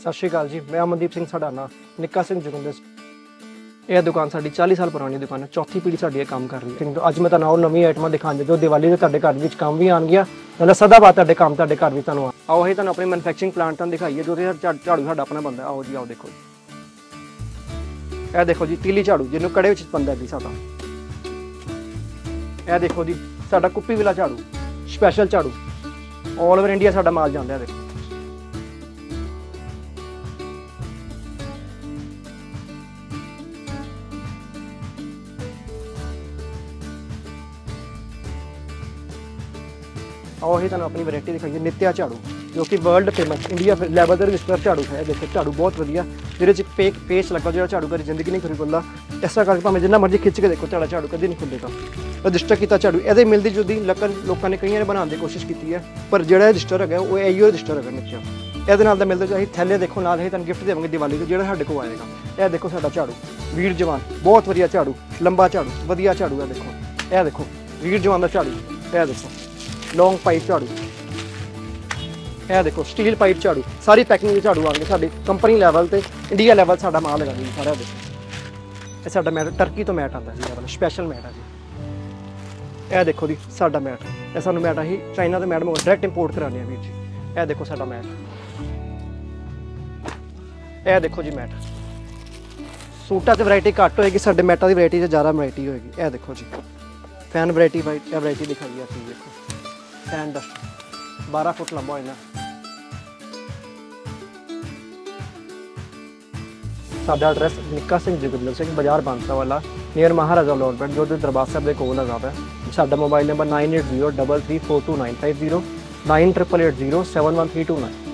सत श्री अकाल जी, मैं अमनदीप सिंह सड़ाना निक्का सिंह जोगिंदर। यह दुकान साडी 40 साल पुरानी दुकान है, चौथी पीढ़ी साडी काम कर रही है। तो अज मैं तुहानू और नवी आइटमां दिखाने जो दिवाली के तुहाडे घर विच काम भी आउणगियां, मतलब सदाबहार तुहाडे काम तुहाडे घर विच तुहानू आओ असीं तुहानू अपनी मैन्युफैक्चरिंग प्लांट तुहानू दिखाइए जो झाड़ू साडा अपना बनदा। आओ जी, आओ देखो यह देखो जी तीली झाड़ू जिन्होंने कड़े विच बनदा जी साडा। यह देखो जी साडा कुप्पी वाला झाड़ू स्पैशल झाड़ू, ऑल ओवर इंडिया साडा माल जांदा है। देखो और ही तुम अपनी वैरायटी दिखाइए नित्या झाड़ू जो कि वर्ल्ड फेमस इंडिया लैवल का रजिस्टर झाड़ू है। देखो झाड़ू बहुत वधिया जिहदे पेक पेस्ट लगा जो झाड़ू कभी जिंदगी नहीं खुलदा। इस तरह करके भावें जिन्ना मर्जी खिंच के देखो तुहाडा झाड़ू कभी नहीं खुलेगा। रजिस्टर किया झाड़ू ये मिलती जुलती लकन लोगों ने कई ने बनाने की कोशिश की है, पर जो रजिस्टर है वो इो रजिस्टर है नित्या। ये मिलते जो थैले देखो नाल ही तुम गिफ्ट देवांगे दिवाली को जो साढ़े को आएगा। यह देखो साडा झाड़ू वीर जवान बहुत वधिया झाड़ू, लंबा झाड़ू वधिया झाड़ू है। देखो यह देखो वीर जवान का झाड़ू, यह देखो लॉन्ग पाइप झाड़ू, यह देखो स्टील पाइप झाड़ू, सारी पैकिंग झाड़ू आएंगे साडी कंपनी लैवल ते इंडिया लैवल साडा माल लगा जी सारा। देखो ये साडा मैट टर्की तो मैट आता जी, वाला स्पैशल मैट है जी। यह देखो जी साडा मैट, यह सानू मैट असीं चाइना तो मैट मंगवा डायरैक्ट इंपोर्ट कराने वीर जी। यह देखो साडा मैट, यह देखो जी मैट। सूटा की वैरायटी घट होएगी, साडे मैटा की वैरायटी से ज़्यादा वैरायटी होएगी। यह देखो जी फैन वैरायटी वैरायटी दिखाई है। देखो फैन डस्ट 12 फुट लंबा होना। साडा एड्रैस निक्का सिंह जोगिंदर सिंह बाजार बांसा वाला नियर महाराजा लॉन्पेंट जो दरबार साहब के कोल है। साडा मोबाइल नंबर 9803342950 9888071329।